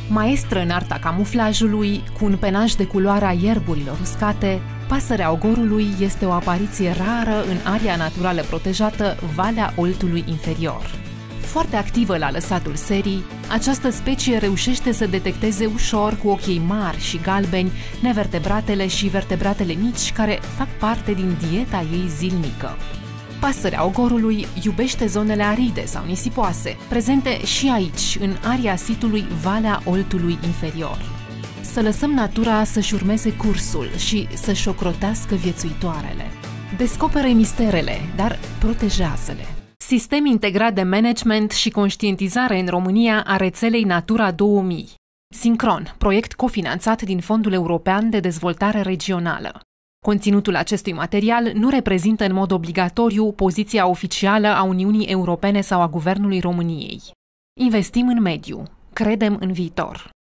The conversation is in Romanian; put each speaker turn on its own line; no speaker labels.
Maestră în arta camuflajului, cu un penaj de culoarea ierburilor uscate, pasărea ogorului este o apariție rară în area naturală protejată Valea Oltului Inferior. Foarte activă la lăsatul serii, această specie reușește să detecteze ușor cu ochii mari și galbeni nevertebratele și vertebratele mici care fac parte din dieta ei zilnică. Pasărea ogorului iubește zonele aride sau nisipoase, prezente și aici, în area sitului Valea Oltului Inferior. Să lăsăm natura să-și urmeze cursul și să-și ocrotească viețuitoarele. Descopere misterele, dar protejează-le. Sistem integrat de management și conștientizare în România a rețelei Natura 2000. Sincron, proiect cofinanțat din Fondul European de Dezvoltare Regională. Conținutul acestui material nu reprezintă în mod obligatoriu poziția oficială a Uniunii Europene sau a Guvernului României. Investim în mediu. Credem în viitor.